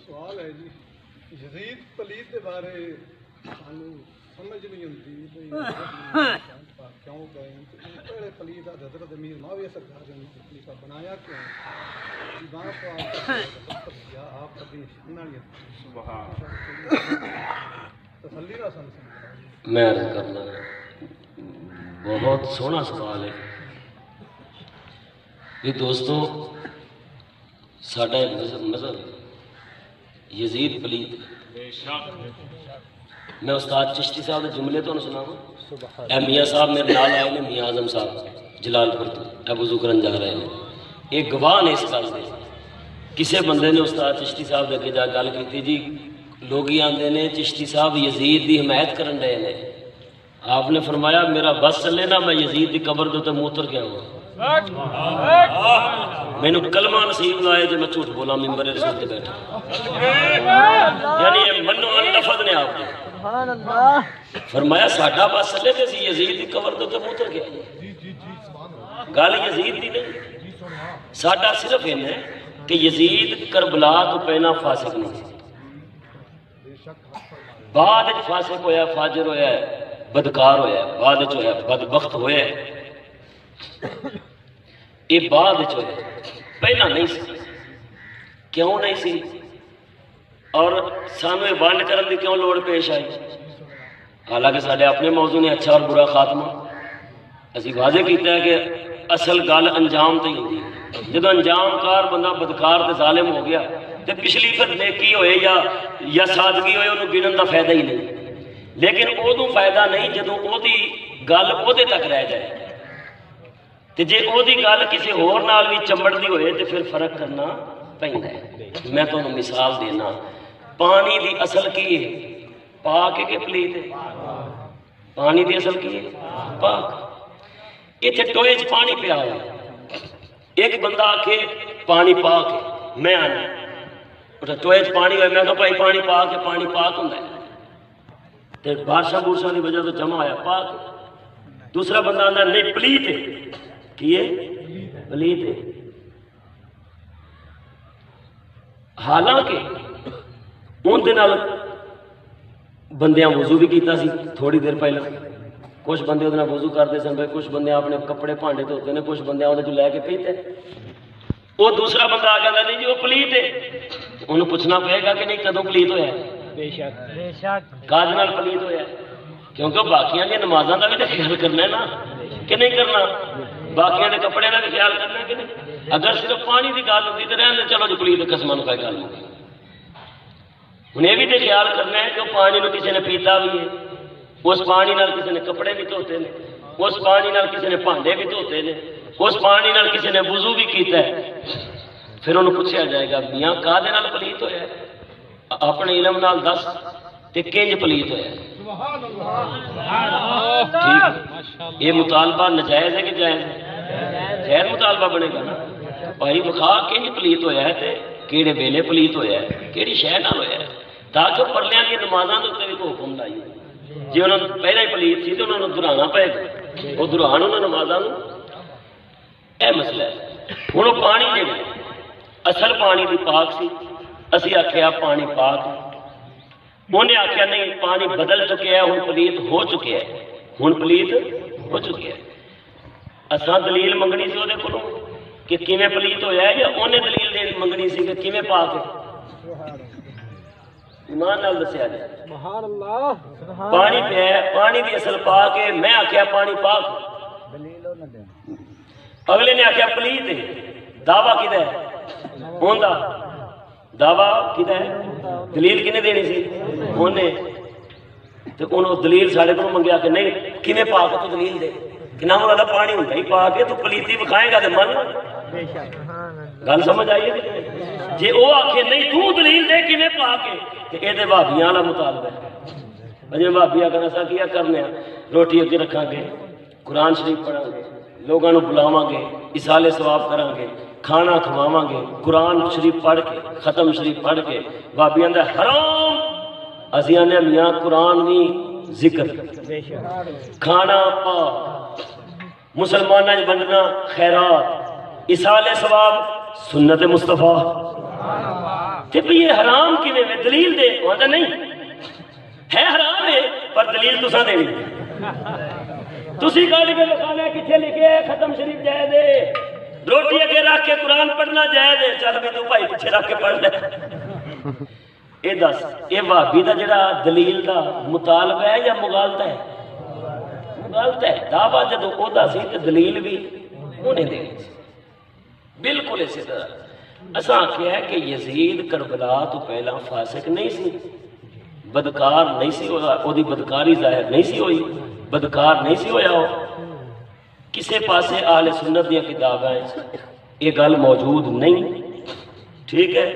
سوال ہے جی یزید پلیت کے بارے سانو سمجھ نہیں ہوتی کیوں گئے پہلے پلیت حضرت امیر معاویہ سرکار نے خلیفہ بنایا کیوں وہاں کو آپ اپنی تسلی نہ سمجھ میں عرض کرنا بہت سونا سوال ہے یہ دوستوں ساڈا مذہب یزید پلیت میں استاد چشتی صاحب کے جملے تو سناواں اے میاں صاحب میرے نال آئے نے میاں اعظم صاحب جلال پور تو اے وضو کرن جا رہے ہیں ایک گواہ نے اس گل دے کسے بندے نے استاد چشتی صاحب دے اگے جا گل کیتی جی لوگ ہی آندے نے چشتی صاحب یزید دی حمایت کرن رہے نے آپ نے فرمایا میرا بس چلے نا میں یزید دی قبر دے تے موتر گیا ہوں میں نے کلمہ نصیب نہ آئے جو میں جھوٹ بولا ممبر رسول تے بیٹھا یعنی یہ منو ان لفظ نے آپ نے فرمایا ساڈا بس چلے تے اسی یزید دی قبر دے تے موتر گیا گل یزید دی نہیں ساڈا صرف ان ہے کہ یزید کربلا تو پہنا فاسق نہیں بعد فاسق ہویا فاجر ہویا ہے بدکار ہویا ہے بعد ہویا بدبخت ہویا ہے یہ بعد ہویا پہلا نہیں سی کیوں نہیں سی اور سانو یہ بانڈ کرن دی کیوں لوڑ پیش آئی حالانکہ سارے اپنے موضوع نے اچھا اور برا خاتمہ اسی واضح کیتا ہے کہ اصل گل انجام تے ہوندی ہے جب انجام کار بندہ بدکار تے ظالم ہو گیا تے پچھلی پھر نیکی ہوئے یا سادگی ہوئے انہوں گنن دا فائدہ ہی نہیں لیکن ادو فائدہ نہیں جدوں او دی گل اودے تک رہ جائے تے جے او دی گل کسی ہور نال بھی چمبڑ دی ہوئے تے پھر فرق کرنا پیندا ہے میں تانوں مثال دینا پانی دی اصل کی ہے پاک ہے کہ پلیت ہے پانی دی اصل کی ہے پاک ایتھے ٹوئے چ پانی پیا ہوا ایک بندہ آکھے پانی پاک ہے میں آنا اٹھا ٹوئے چ پانی ہوئے میں کہا بھائی پانی پاک ہے پانی پاک ہوندا ہے تے بادشاہ بورشاہ کی وجہ تو جمع آیا پاک دوسرا بندہ آتا نہیں پلیت ہے کیے پلیت ہے حالانکہ ان دن بندیاں وضو بھی کیتا سی تھوڑی دیر پہلے کچھ بندے وہ وضو کرتے سن کچھ بندے اپنے کپڑے بھانڈے دھوتے ہیں کچھ بندے وہ لے کے پیتے وہ دوسرا بندہ آ کہتا نہیں جی وہ پلیت ہے انہوں پوچھنا پڑے گا کہ نہیں کدوں پلیت ہوا کاج نال پلیت ہوا کیونکہ باقیاں دی نمازاں دا بھی تو خیال کرنا ہے نا کہ نہیں کرنا باقیاں دے کپڑے دا بھی خیال کرنا ہے کہ نہیں اگر صرف پانی دی گل ہوندی تے رہن چلو جی پلیت قسماں نوں کوئی گل نہیں ہن یہ بھی تے خیال کرنا ہے کہ پانی نوں کسی نے پیتا بھی ہے اس پانی نال کسی نے کپڑے بھی دھوتے ہیں اس پانی نال کسی نے بھانڈے بھی دھوتے ہیں اس پانی نال کسی نے وضو بھی کیتا ہے پھر انہوں پوچھا جائے گا میاں کادے نال پلیت ہویا ہے اپنے علم نال دس تے کنج پلیت ہویا ٹھیک یہ مطالبہ نجائز ہے کہ جائز ہے غیر مطالبہ بنے گا نا بھائی بخا کنج پلیت ہویا ہے تے کیڑے ویلے پلیت ہویا ہے کیڑی شے نال ہویا ہے تاکہ پرلیاں دی نمازاں دے اوتے بھی کوئی حکم لائی جی انہوں نے پہلے ہی پلیت سی تو انہوں نے دہرانا پے گا وہ دہران انہوں نے نمازاں نوں اے مسئلہ ہے ہن وہ پانی جڑا اصل پانی دی پاک سی اسی آخیا پانی پاک انہیں آخیا نہیں پانی بدل چکے ہے ہوں پلیت ہو چکے ہے ہوں پلیت ہو چکے ہے اساں دلیل منگنی سی وہ کو کہ کیویں پلیت ہویا ہے یا انہیں دلیل منگنی سی کہ کیویں پاک ہے ایمان نال دسیا جائے سبحان اللہ پانی پیا ہے پانی دی اصل پاک ہے میں آخیا پانی پاک اگلے نے آخیا پلیت ہے دعویٰ کدھر ہے ہوندا دعویٰ کدھر ہے دلیل کنے دینی سی انہیں تو انہوں دلیل سارے کو منگیا کہ نہیں کنے پاک تو دلیل دے کہ نام والا پانی ہوتا ہی پاک ہے تو پلیتی بکھائیں گا تو من گل سمجھ آئیے جی وہ آکھے نہیں تو دلیل دے کنے پاک ہے کہ یہ تو بھابیاں والا مطالبہ ہے جی بھابی آ کر کیا کرنے روٹی اگے رکھا گے قرآن شریف پڑھا گے لوگوں کو بلاواں گے اصالے ثواب کریں گے کھانا کھواواں گے قرآن شریف پڑھ کے ختم شریف پڑھ کے بابیاں دا حرام اسی آنے میاں قرآن بھی ذکر کھانا پاک مسلمانہ بننا خیرات اصالے ثواب سنت مصطفیٰ تے بھی یہ حرام کیویں میں دلیل دے وہاں نہیں ہے حرام ہے پر دلیل تساں دینی تسی گاڑی میں لکھانا ہے کتنے لکھے ہے ختم شریف جائز ہے روٹی اگے رکھ کے قرآن پڑھنا جائز ہے چل بھی تو بھائی پیچھے رکھ کے پڑھ لے اے دس اے وہابی دا جڑا دلیل دا مطالبہ ہے یا مغالطہ ہے مغالطہ ہے دعویٰ جدو اودا سی تے دلیل بھی انہیں دینی سی بالکل اسی طرح اساں کیا ہے کہ یزید کربلا تو پہلا فاسق نہیں سی بدکار نہیں سی ہوا او دی بدکاری ظاہر نہیں سی ہوئی بدکار نہیں سی ہویا ہو کسے پاسے اہل سنت دیا کتابیں یہ گل موجود نہیں ٹھیک ہے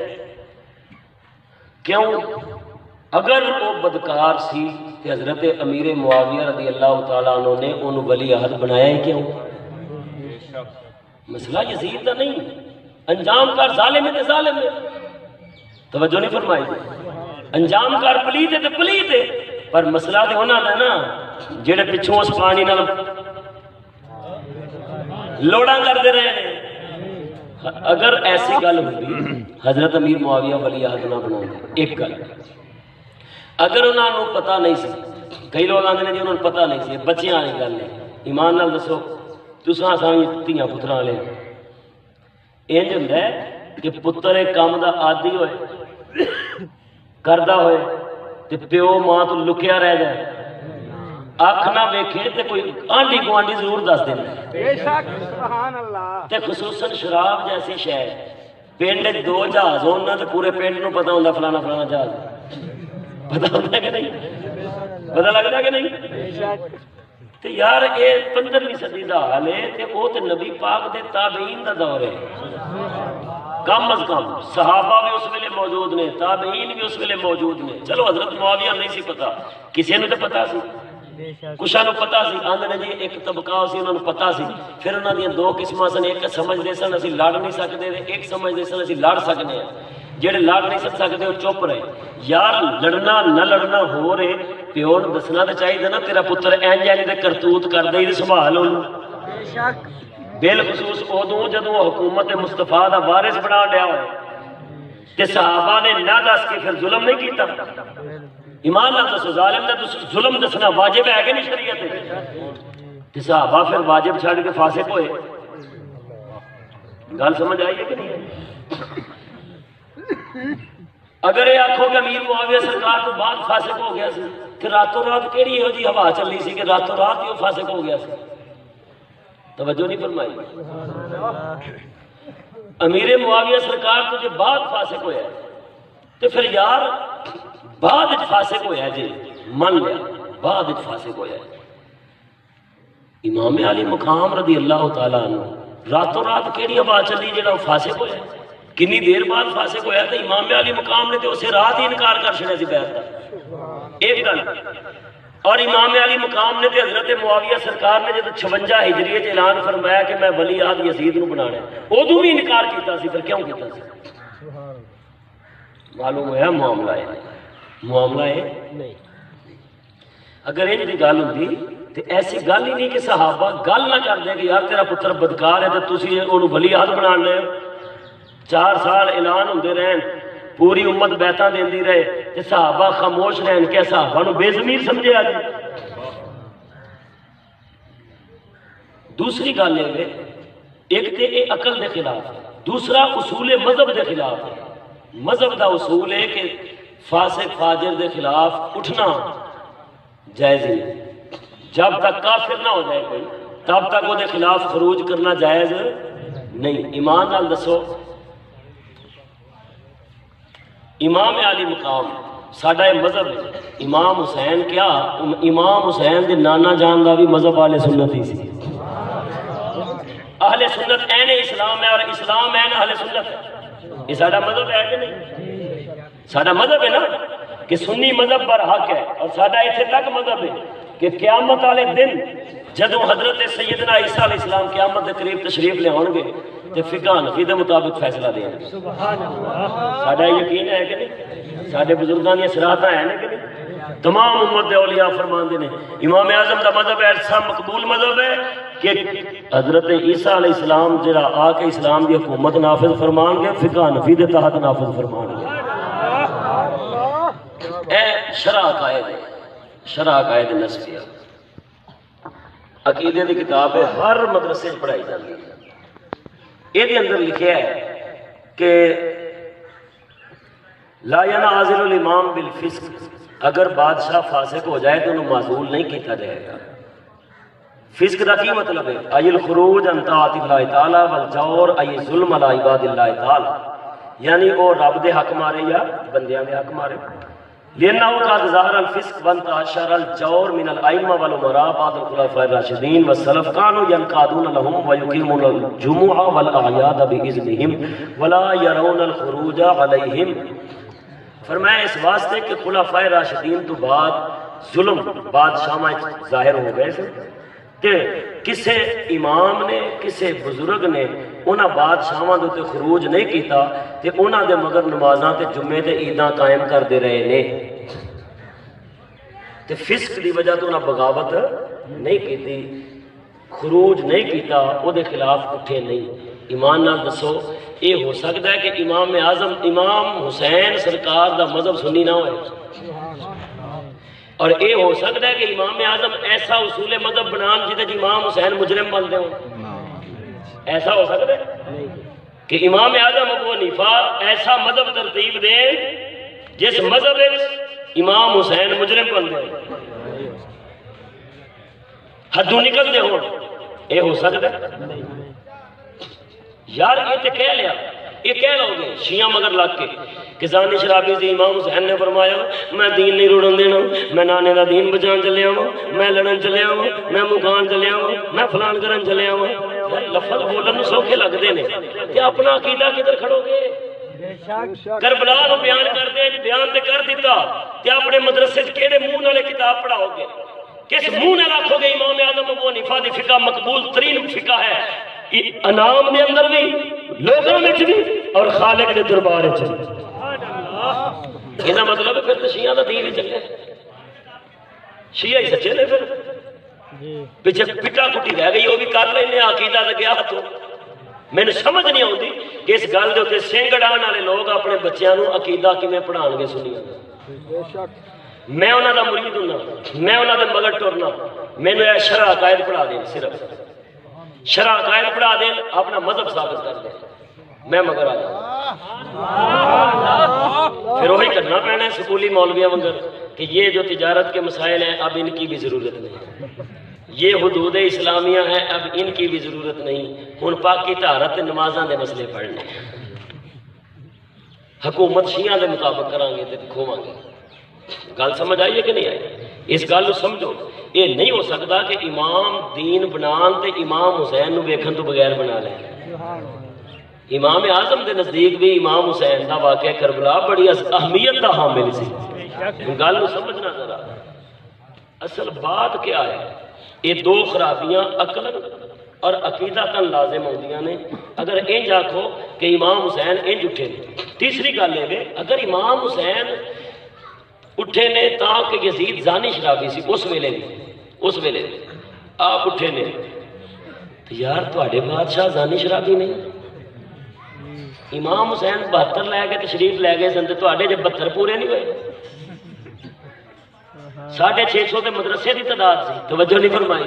کیوں اگر وہ بدکار سی کہ حضرت امیر معاویہ رضی اللہ تعالیٰ عنہ نے ان ولی عہد بنایا ہی کیوں مسئلہ یزید کا نہیں انجام کار ظالم ہے ظالم ہے توجہ نہیں فرمائی انجام کار پلیت ہے پلیت ہے پر مسئلہ تو ہونا تھا نا جڑے پچھوں اس پانی نال لوڑا کرتے رہے ہیں اگر ایسی گل ہوتی حضرت امیر معاویہ ولی عہد نہ بنا دے ایک گل اگر انہوں نے پتہ نہیں سی کئی لوگ آتے ہیں جی انہوں نے پتہ نہیں سی بچیاں والی گل ہے ایمان نال دسو تساں سامنے دھیاں پتراں والے انج ہوندا ہے کہ پتر ایک کام دا عادی ہوئے کردا ہوئے تے پیو ماں تو لکیا رہ جائے اکھ نہ ویکھے تے کوئی آنڈی گوانڈی ضرور دس دینا بے شک سبحان اللہ تے خصوصاً شراب جیسی شے پنڈ دو جہاز ہونا تے پورے پنڈ نو پتہ ہوندا فلانا فلانا جہاز پتہ ہوندا کہ نہیں پتہ لگدا کہ نہیں تے یار اے 15ویں صدی دا حال ہے تے او تے نبی پاک دے تابعین دا دور ہے کم از کم صحابہ بھی اس ویلے موجود نے تابعین بھی اس ویلے موجود نے چلو حضرت معاویہ نہیں سی پتا کسی نے تو پتا سی کچھ نو پتا سی آندے نے جی ایک طبقہ سی انہوں نے پتا سی پھر انہوں نے دو قسمیں سن ایک سمجھتے سن اسی لڑ نہیں سکتے ایک سمجھتے سن اسی لڑ سکتے ہیں جہے لڑ نہیں سکتے وہ چپ رہے یار لڑنا نہ لڑنا ہو رہے پیو نے دسنا تو چاہیے نا تیرا پتر اینج اینج دے کرتوت کر دے سنبھال بالخصوص ادو جدو حکومت مصطفیٰ دا وارث بنا لیا ہوئے تے صحابہ نے نہ دس کے پھر ظلم نہیں کیتا ایمان نہ دسو ظالم دا ظلم دسنا واجب ہے کہ نہیں شریعت تے صحابہ پھر واجب چھڑ کے فاسق ہوئے گل سمجھ آئی ہے کہ نہیں اگر یہ آنکھوں کہ امیر معاویہ سرکار تو بعد فاسق ہو گیا سی کہ راتوں رات کیڑی ہو جی ہوا چلی سی کہ راتوں رات ہی وہ فاسق ہو گیا سی توجہ نہیں فرمائی امیر معاویہ سرکار تجھے بعد فاسق ہویا ہے تو پھر یار بعد فاسق ہویا ہے جی من لیا بعد فاسق ہویا ہے امام علی مقام رضی اللہ تعالیٰ عنہ راتوں رات کیڑی ہوا چلی جڑا وہ فاسق ہویا ہے کنی دیر بعد فاسق ہویا تو امام علی مقام نے تو اسے رات ہی انکار کر چھڑیا سی بیعت دا ایک گل اور امام علی مقام نے حضرت معاویہ سرکار نے جب 56 ہجری اعلان فرمایا کہ میں ولی عہد یزید نو بنانا ہے ادو بھی انکار کیتا سی پھر کیوں کیتا سی معلوم ہوا معاملہ ہے نہیں اگر یہ جی گل ہوتی تو ایسی گل ہی نہیں کہ صحابہ گل نہ کر دیں کہ یار تیرا پتر بدکار ہے تو تسی انہوں ولی عہد بنا لے 4 سال اعلان ہوندے رہن پوری امت بیعتاں دیندی رہے تے صحابہ خاموش رہن کہ صحابہ نو بے ضمیر سمجھے آ جائے دوسری گل ہے ایک تے اے عقل دے خلاف ہے دوسرا اصول مذہب دے خلاف ہے مذہب دا اصول ہے کہ فاسق فاجر دے خلاف اٹھنا جائز نہیں جب تک کافر نہ ہو جائے کوئی تب تک وہ دے خلاف خروج کرنا جائز نہیں ایمان نال دسو امام علی مقام ساڈا یہ مذہب ہے امام حسین کیا امام حسین دے نانا جان دا بھی مذہب اہل سنت ہی سی اہل سنت این اسلام ہے اور اسلام این اہل سنت ہے یہ ساڈا مذہب ہے کہ نہیں ساڈا مذہب ہے نا کہ سنی مذہب پر حق ہے اور ساڈا ایتھے تک مذہب ہے کہ قیامت والے دن جدو حضرت سیدنا عیسیٰ علیہ السلام قیامت کے قریب تشریف لے آؤ گے تو فقہ حنفی دے مطابق فیصلہ دیں گے ساڈا یقین ہے کہ نہیں ساڈے بزرگاں دی صراحت ہے کہ نہیں تمام امت دے اولیاء فرماندے نے امام اعظم دا مذہب ایسا مقبول مذہب ہے کہ حضرت عیسیٰ علیہ السلام جڑا آ کے اسلام دی حکومت نافذ فرمان گے فقہ حنفی دے تحت نافذ فرمان گے شرح عقائد ہے، شرح عقائد نسبیہ عقیدے کی کتاب ہے، ہر مدرسے پڑھائی جاتی ہے۔ یہ اندر لکھا ہے کہ لا ینعزل الامام بالفسق، اگر بادشاہ فاسق ہو جائے تو انہوں معزول نہیں کیتا جائے گا۔ فسق دا کی مطلب ہے؟ ای الخروج عن طاعت اللہ تعالی والجور ای ظلم علی عباد اللہ تعالی، یعنی وہ رب دے حق مارے یا بندیاں دے حق مارے۔ لأنه قد ظهر الفسق وانتشر الجور من الأئمة والأمراء بعد الخلفاء الراشدين والسلف كانوا ينقادون لهم ويقيمون الجمعة والأعياد بإذنهم ولا يرون الخروج عليهم۔ فرمایا اس واسطے کہ خلفاء راشدین تو بعد ظلم بادشاہ میں ظاہر ہو گئے تھے کہ کسے امام نے کسے بزرگ نے انہاں بادشاہاں دے خروج نہیں کیتا تے انہاں دے مگر نمازاں تے جمعے تے عیداں قائم کر دے رہے نے تے فسق دی وجہ تو انہاں بغاوت نہیں کیتی، خروج نہیں کیتا، او دے خلاف اٹھے نہیں۔ ایمان نال دسو یہ ہو سکتا ہے کہ امام اعظم امام حسین سرکار دا مذہب سنی نہ ہوئے، اور یہ ہو سکتا ہے کہ امام اعظم ایسا اصول مذہب بنان جہاں امام حسین مجرم بنتے ہوں؟ ایسا ہو سکتا ہے کہ امام اعظم ابو حنیفہ ایسا مذہب ترتیب دے جس مذہب امام حسین مجرم بنتے ہوں، حدوں نکلتے ہوں؟ یہ ہو سکتا ہے؟ یار یہ تو کہہ لیا، یہ کہہ لو گے شیعہ مگر لگ کے کہ زانی شرابی سے امام حسین نے فرمایا میں دین نہیں روڑن دینا، میں نانے دا دین بچان چلے آؤں، میں لڑن چلے آؤں، میں مکان چلے آؤں، میں فلان کرن چلے آؤں۔ لفظ بولن سوکھے لگ دے نے کہ اپنا عقیدہ کدھر کھڑو گے؟ کربلا کو بیان کر دے، بیان تے کر دیتا کہ اپنے مدرسے کیڑے منہ نالے کتاب پڑھاؤ گے؟ کس منہ نال آکھو گے امام اعظم ابو حنیفہ دی فقہ مقبول ترین فقہ ہے انعام دے اندر بھی، لوگوں میں بھی، اور خالق دے دربار وچ بھی؟ یہ مطلب ہے پھر تو شیعہ دا دین ہی چلے، شیعہ ہی سچے نے۔ پھر پیچھے پٹا کٹی رہ گئی وہ بھی کر لینے عقیدہ تے گیا تو میں نے سمجھ نہیں آتی کہ اس گل دے اوتے سنگ ڈان والے لوگ اپنے بچیاں نو عقیدہ کیویں پڑھان گے سنیاں؟ میں انہاں دا مرید ہوں، میں انہاں دے مگر ٹرنا، مینوں اے شرع عقائد پڑھا دیں، صرف شرع عقائد پڑھا دیں، اپنا مذہب ثابت کر دیں، میں مگر آ جاؤں۔ پھر وہی کرنا پڑنا ہے سکولی مولویاں مگر کہ یہ جو تجارت کے مسائل ہیں اب ان کی بھی ضرورت نہیں، یہ حدود اسلامیہ ہیں اب ان کی بھی ضرورت نہیں، ہن پاکی طہارت نمازاں دے مسئلے پڑھنے، حکومت شیعہ دے مطابق کریں گے تے کھوواں گے۔ گل سمجھ آئی ہے کہ نہیں آئی؟ اس گل کو سمجھو، یہ نہیں ہو سکتا کہ امام دین بنان تے امام حسین نو ویکھن تو بغیر بنا لیں۔ امام اعظم دے نزدیک بھی امام حسین دا واقعہ کربلا بڑی اہمیت دا حامل سی۔ گل کو سمجھنا ذرا، اصل بات کیا ہے؟ یہ دو خرابیاں عقل اور عقیدتاً لازم ہوندیاں نے۔ اگر انج آکھو کہ امام حسین انج اٹھے نے، تیسری گل ہے اگر امام حسین اٹھے نے تاکہ یزید زانی شرابی سی اس ویلے بھی آپ اٹھے نے تو یار تواڈے بادشاہ زانی شرابی نہیں؟ امام حسین 72 لے کے تشریف لے گئے سن تے تواڈے جے 72 پورے نہیں ہوئے؟ 650 تے مدرسے دی تعداد سی، توجہ نہیں فرمائی؟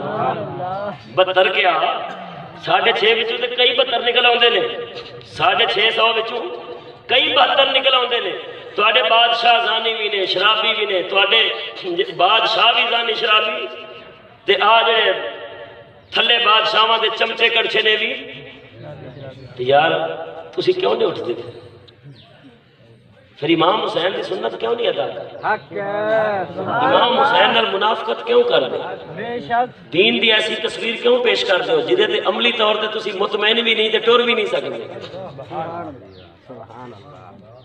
72 کیا 6.5 وچوں تے کئی 72 نکل آوندے نے، 650 وچوں کئی 72 نکل آوندے نے۔ تواڈے بادشاہ زانی بھی نے، شرابی بھی نے، تواڈے بادشاہ بھی زانی شرابی تے آ جڑے تھلے بادشاہاں دے چمچے کڑچے نے بھی، تے یار تسی کیوں نہیں اٹھتے؟ پھر امام حسین کی سنت کیوں نہیں ادا کرتے؟ امام حسین نال منافقت کیوں کر دے؟ دین دی ایسی تصویر کیوں پیش کر دے ہو جہدے تے عملی طور تے تسی مطمئن بھی نہیں تے ٹر بھی نہیں سکتے؟